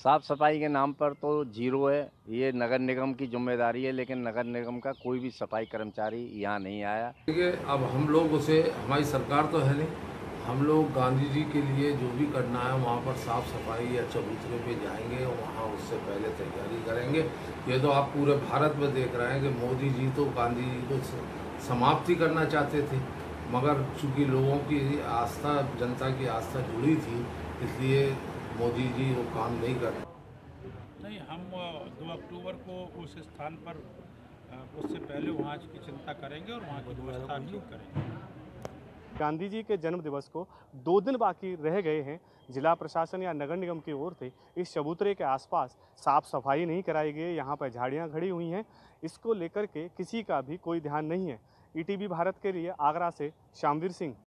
साफ सफाई के नाम पर तो जीरो है। ये नगर निगम की जिम्मेदारी है, लेकिन नगर निगम का कोई भी सफाई कर्मचारी यहाँ नहीं आया। देखिए, अब हम लोग उसे, हमारी सरकार तो है नहीं, हम लोग गांधी जी के लिए जो भी करना है वहाँ पर साफ़ सफाई या चबूतरे पे जाएंगे और वहाँ उससे पहले तैयारी करेंगे। ये तो आप पूरे भारत में देख रहे हैं कि मोदी जी तो गांधी जी को समाप्ति करना चाहते थे, मगर चूंकि लोगों की आस्था, जनता की आस्था जुड़ी थी, इसलिए मोदी जी वो काम नहीं कर। नहीं, हम 2 अक्टूबर को उस स्थान पर उससे पहले वहाँ की चिंता करेंगे और वहाँ की व्यवस्था ठीक करेंगे। गांधी जी के जन्म दिवस को 2 दिन बाकी रह गए हैं। जिला प्रशासन या नगर निगम की ओर से इस चबूतरे के आसपास साफ सफाई नहीं कराई गई। यहाँ पर झाड़ियाँ खड़ी हुई हैं। इसको लेकर के किसी का भी कोई ध्यान नहीं है। ईटीवी भारत के लिए आगरा से शामवीर सिंह।